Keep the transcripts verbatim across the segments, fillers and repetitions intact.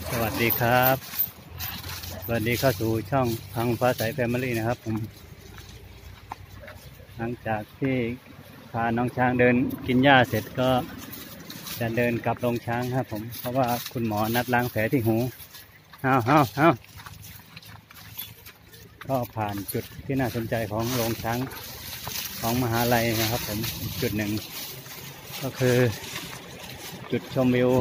สวัสดีครับสวัสดีเข้าสู่ช่องพังฟ้าใสแฟมิลี่นะครับผมหลังจากที่พาน้องช้างเดินกินหญ้าเสร็จก็จะเดินกลับโรงช้างครับผมเพราะว่าคุณหมอนัดล้างแผลที่หูเอาเอาเอาก็ผ่านจุดที่น่าสนใจของโรงช้างของมหาลัยนะครับผมจุดหนึ่งก็คือจุดชมวิว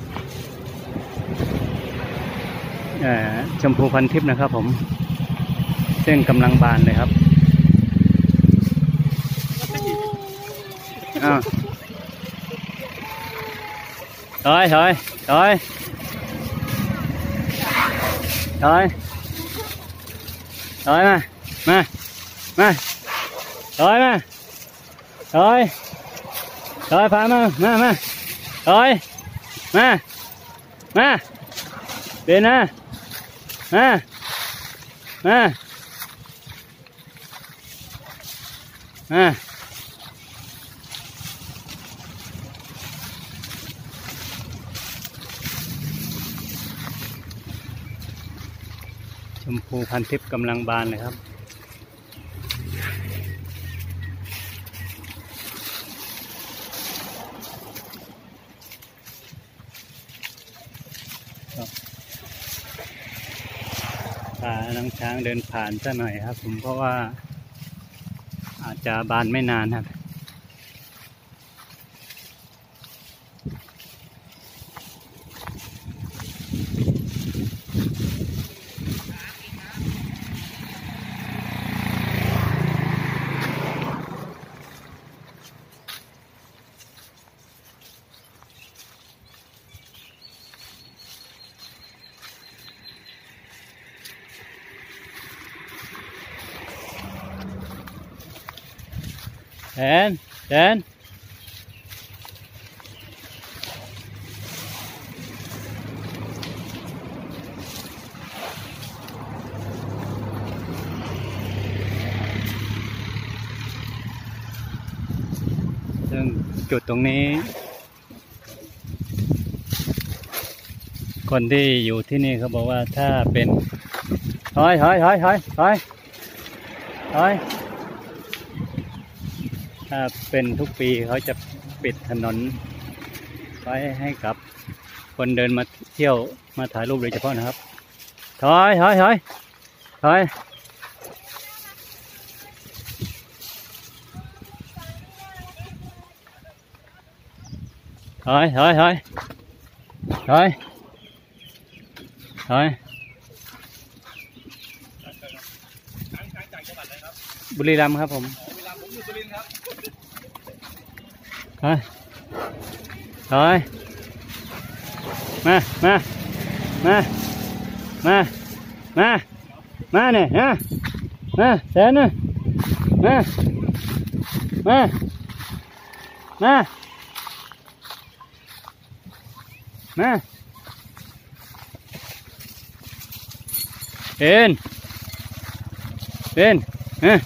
ชมพูพันทิพย์นะครับผมซึ่งกำลังบานเลยครับอ้าวถอยถอยถอยถอยถอยมามามาถอยมาถอยถอยพามามามาถอยมามาเดินนะมามามาชมพูพันทิพย์กำลังบานเลยครับพาน้องช้างเดินผ่านซะหน่อยครับผมเพราะว่าอาจจะบานไม่นานครับแดนแดนซึ่งจุดตรงนี้คนที่อยู่ที่นี่เขาบอกว่าถ้าเป็นถอยถอยถอยถอยถอยถอยถ้าเป็นทุกปีเขาจะปิดถนนไว้ให้กับคนเดินมาเที่ยวมาถ่ายรูปโดยเฉพาะนะครับถอยถอยถอยถอยถอยถอยถอยถอยถอยบุรีรัมย์ครับผมถอยถอยมามามามามามาเนี่ยนะมาแสนนะมามามามาเอ็นเอ็นเอ๊ะ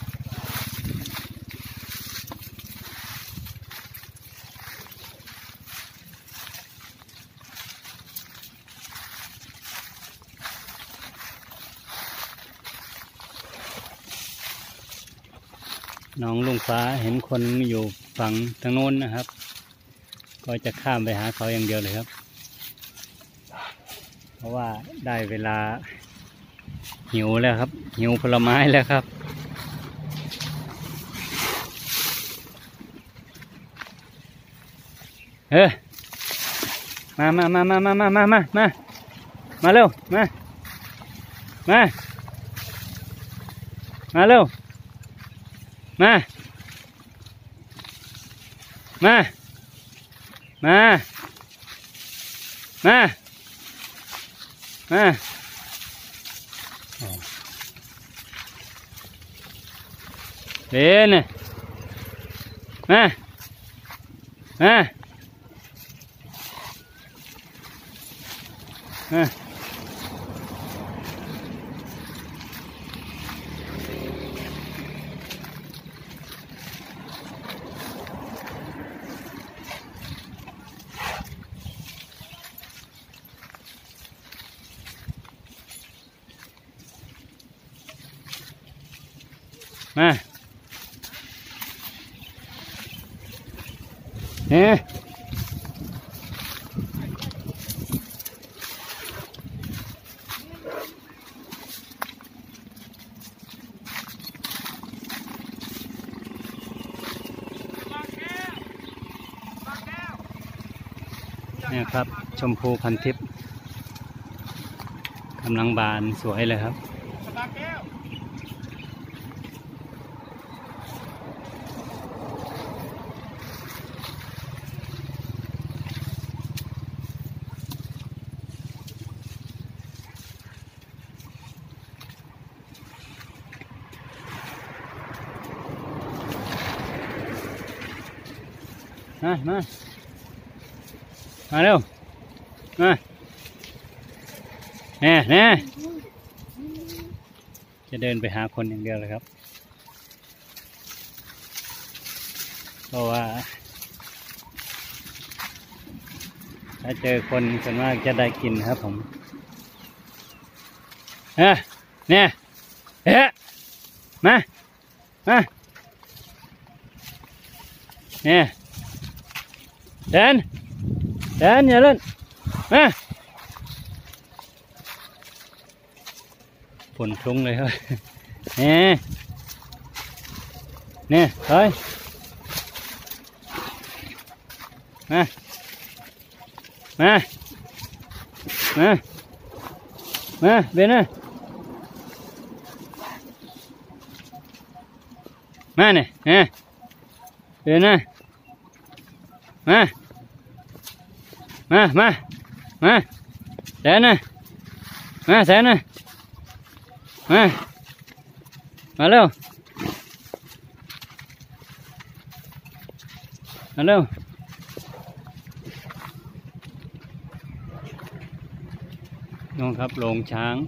น้องลุงฟ้าเห็นคนอยู่ฝั่งทางโน้นนะครับก็จะข้ามไปหาเขาอย่างเดียวเลยครับเพราะว่าได้เวลาหิวแล้วครับหิวผลไม้แล้วครับเฮ้ยมามามามามามามามามามาเร็วมามามาเร็วมา มา มา มา มาเดินมา มา มา อมาเนี่ยนี่ครับชมพูพันทิพย์กำลังบานสวยเลยครับมามามาเร็วมาแน่แน่จะเดินไปหาคนอย่างเดียวเลยครับเพราะว่าถ้าเจอคนส่วนมากจะได้กินครับผมเฮ้เนี่ยเฮ้มามาเนี่ยเดินเดินอย่าเล่นมาฝนคลุ้งเลยครับเนี่ยเนี่ยเฮ้ยมามามามาเบนนะมาเนี่ยเนี่ยเบนนะมามามามาแสนนะมาแสนนะมามาเร็วมาเร็วน้องครับโรงช้าง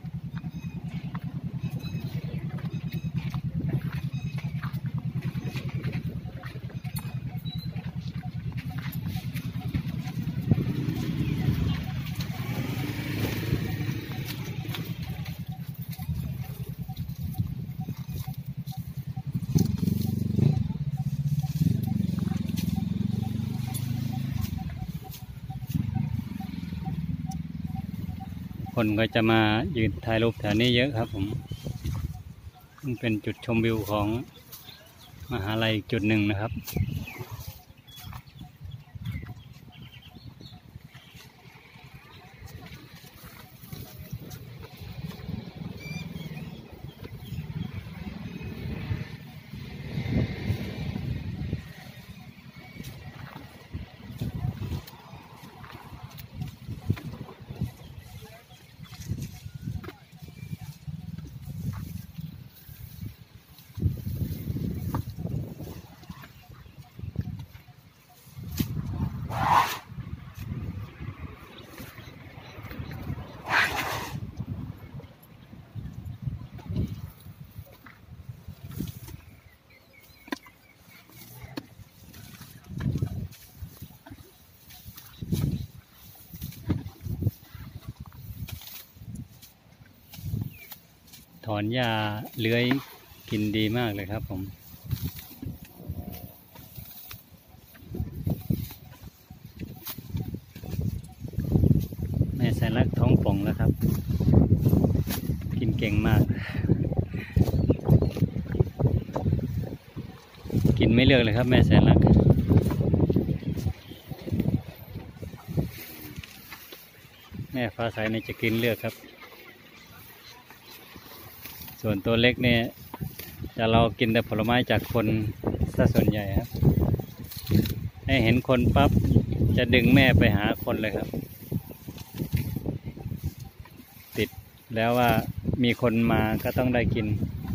คนก็จะมายืนถ่ายรูปแถวนี้เยอะครับผมมันเป็นจุดชมวิวของมหาลัยจุดหนึ่งนะครับถอนหญ้าเลื้อยกินดีมากเลยครับผมแม่แสนรักท้องป่องแล้วครับกินเก่งมากกินไม่เลือกเลยครับแม่แสนรักแม่ฟ้าใสเนี่ยจะกินเลือกครับส่วนตัวเล็กเนี่ยจะเรากินแต่ผลไม้จากคนซะส่วนใหญ่ครับให้เห็นคนปั๊บจะดึงแม่ไปหาคนเลยครับติดแล้วว่ามีคนมาก็ต้องได้กิน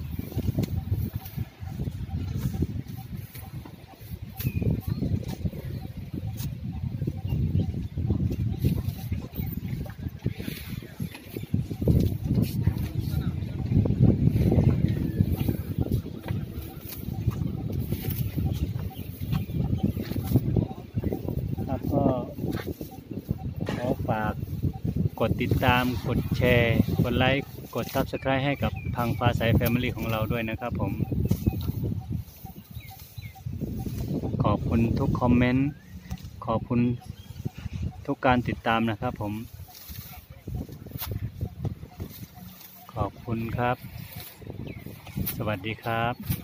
ก็ขอฝากกดติดตามกดแชร์กดไลค์กด ซับสไครบ์ ให้กับพังฟ้าใสแฟมิลี่ของเราด้วยนะครับผมขอบคุณทุกคอมเมนต์ขอบคุณทุกการติดตามนะครับผมขอบคุณครับสวัสดีครับ